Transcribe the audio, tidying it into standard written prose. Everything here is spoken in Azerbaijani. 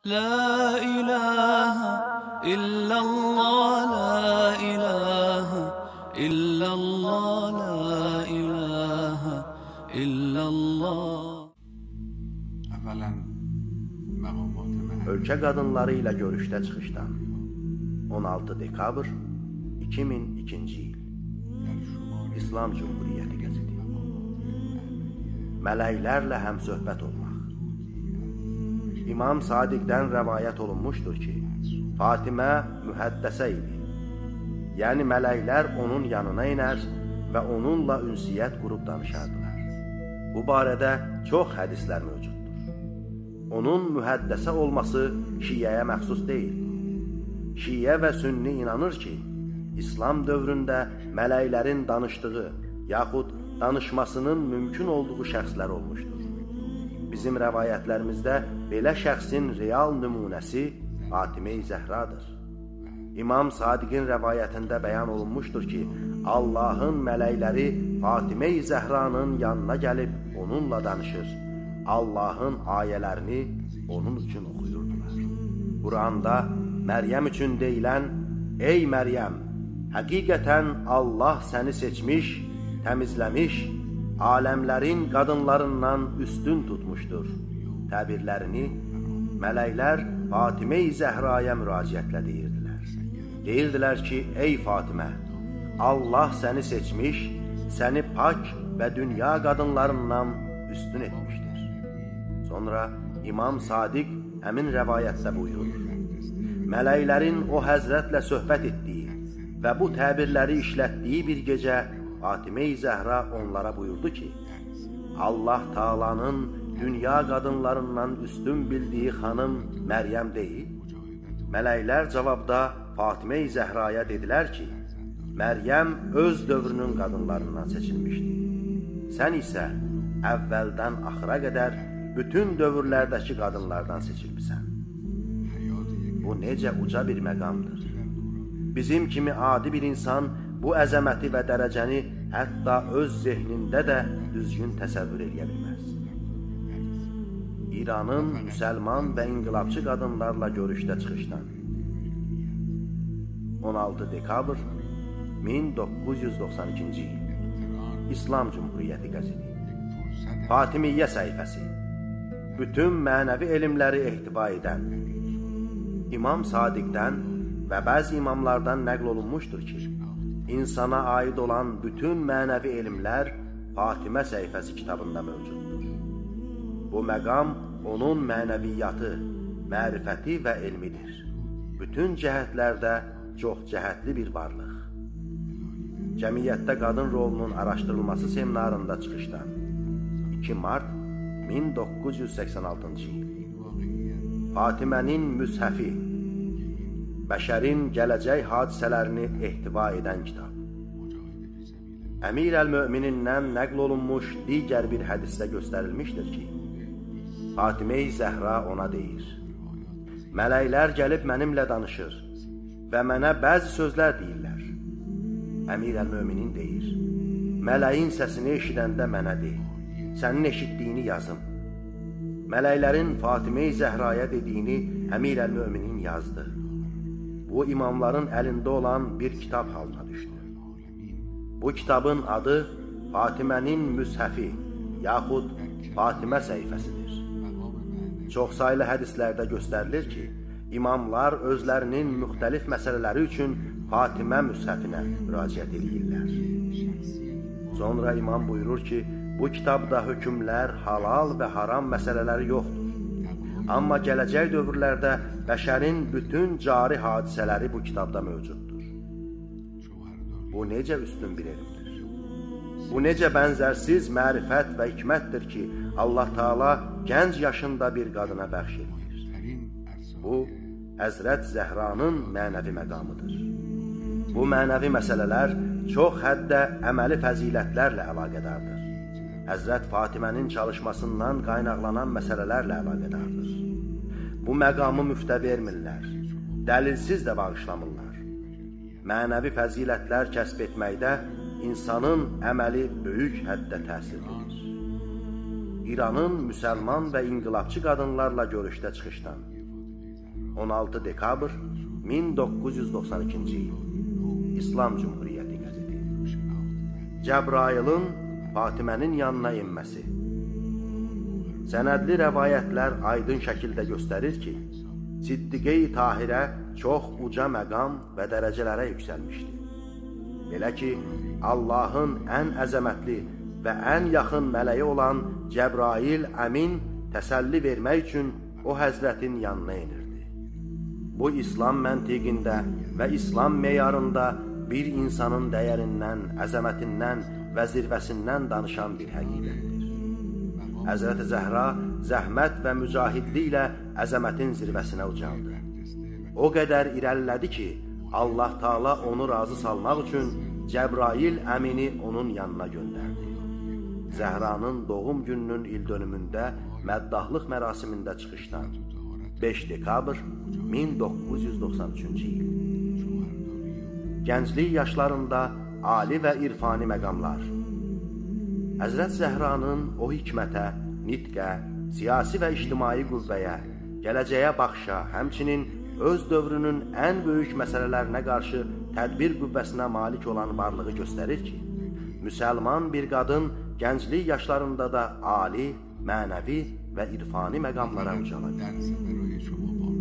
La ilahe illallah, la ilahe illallah, la ilahe illallah. Ölkə qadınları ilə görüşdə çıxışdan 16 dekabr 2002-ci il İslam Cumhuriyyəti qəzeti. Mələklərlə həmsöhbət olmaq. İmam Sadiqdən rəvayət olunmuşdur ki, Fatimə mühəddəsə idi. Yəni mələklər onun yanına iner və onunla ünsiyyət qurub danışardılar. Bu barədə çox hədislər mövcuddur. Onun mühəddəsə olması Şiəyə məxsus deyil. Şiə və Sünni inanır ki, İslam dövründə mələklərin danışdığı yaxud danışmasının mümkün olduğu şəxslər olmuşdur. Bizim rəvayətlərimizdə belə şəxsin real nümunəsi Fatimə-i Zəhradır. İmam Sadiqin rəvayətində bəyan olunmuşdur ki, Allahın mələkləri Fatimə-i Zəhranın yanına gəlib onunla danışır, Allahın ayələrini onun üçün oxuyurdular. Quranda Məryəm üçün deyilən, ey Məryəm, həqiqətən Allah səni seçmiş, təmizləmiş, aləmlərin qadınlarından üstün tutmuşdur təbirlərini mələklər Fatimə-i Zəhraya müraciətlə deyirdilər. Deyirdilər ki, ey Fatimə, Allah səni seçmiş, səni pak və dünya qadınlarından üstün etmişdir. Sonra İmam Sadiq həmin rəvayətdə buyurur. Mələklərin o həzrətlə söhbət etdiyi və bu təbirləri işlətdiyi bir gecə Fatimə-i Zəhra onlara buyurdu ki, Allah Taala'nın dünya qadınlarından üstün bildiyi xanım Məryəm deyil. Mələklər cavabda Fatimə-i Zəhraya dedilər ki, Məryəm öz dövrünün qadınlarından seçilmişdi. Sən isə əvvəldən axıra qədər bütün dövrlərdəki qadınlardan seçilmişsən. Bu necə uca bir məqamdır. Bizim kimi adi bir insan bu əzəməti və dərəcəni hətta öz zehnində də düzgün təsəvvür edə bilməz. İranın müsəlman və inqilabçı qadınlarla görüşdə çıxışdan 16 dekabr 1992-ci il İslam Cumhuriyyəti qəzeti. Fatimiyyə səhifəsi. Bütün mənəvi elmləri ehtiva edən İmam Sadiqdən və bəzi imamlardan nəql olunmuşdur ki, insana aid olan bütün mənəvi elmlər Fatimə səhifəsi kitabında mövcuddur. Bu məqam onun mənəviyyatı, mərifəti və elmidir. Bütün cəhətlərdə çox cəhətli bir varlıq. Cəmiyyətdə qadın rolunun araşdırılması seminarında çıxışdan 2 mart 1986-cı il Fatimənin Müshəfi, bəşərin gələcək hadisələrini ehtiva edən kitab. Əmir əl-Möminindən nəql olunmuş digər bir hədisdə göstərilmişdir ki, Fatimə-i Zəhra ona deyir, mələklər gəlib mənimlə danışır və mənə bəzi sözlər deyirlər. Əmir əl-Möminin deyir, mələyin səsini eşidəndə mənə deyir, sənin eşitdiyini yazım. Mələklərin Fatimə-i Zəhraya dediyini Əmir əl-Möminin yazdı. Bu imamların əlində olan bir kitab halına düşdü. Bu kitabın adı Fatimənin Müshəfi yaxud Fatimə səhifəsidir. Çox saylı hədislərdə göstərilir ki, imamlar özlərinin müxtəlif məsələləri üçün Fatimə Müshəfinə müraciət edirlər. Sonra imam buyurur ki, bu kitabda hökmlər, halal və haram məsələləri yoxdur. Amma gələcək dövrlərdə bəşərin bütün cari hadisələri bu kitabda mövcuddur. Bu necə üstün bir elmdir? Bu necə bənzərsiz mərifət və hikmətdir ki, Allah Taala gənc yaşında bir qadına bəxş edir. Bu, Həzrət Zəhranın mənəvi məqamıdır. Bu mənəvi məsələlər çox həddə əməli fəzilətlərlə əlaqədardır. Həzrət Fatimənin çalışmasından qaynaqlanan məsələlərlə əlaqədardır. Bu məqamı müftə vermirlər, dəlilsiz də bağışlamırlar. Mənəvi fəzilətlər kəsb etməkdə insanın əməli böyük həddə təsir edir. İranın müsəlman və inqilabçı qadınlarla görüşdə çıxışdan 16 dekabr 1992-ci il. İslam Cumhuriyyəti qəzeti. Cəbrailin Fatimənin yanına enməsi. Sənədli rəvayətlər aydın şəkildə göstərir ki, Siddiqe-i Tahirə çox uca məqam və dərəcələrə yüksəlmişdi. Belə ki, Allahın ən əzəmətli və ən yaxın mələyi olan Cəbrail Əmin təsəlli vermək üçün o həzrətin yanına enirdi. Bu, İslam məntiqində və İslam meyarında bir insanın dəyərindən, əzəmətindən və zirvəsindən danışan bir həqiqətdir. Həzrəti Zəhra zəhmət və mücahidliklə əzəmətin zirvəsinə ucaldı. O qədər irəlilədi ki, Allah Taala onu razı salmaq üçün Cəbrail Əmini onun yanına göndərdi. Zəhranın doğum gününün ildönümündə məddahlıq mərasimində çıxışdan 5 dekabr 1993-cü il. Gənclik yaşlarında ali və irfani məqamlar. Həzrət Zəhranın o hikmətə, nitqə, siyasi və ictimai qüvvəyə, gələcəyə baxışa, həmçinin öz dövrünün ən böyük məsələlərinə qarşı tədbir qüvvəsinə malik olan varlığı göstərir ki, müsəlman bir qadın gənclik yaşlarında da ali, mənəvi və irfani məqamlara ucaladı.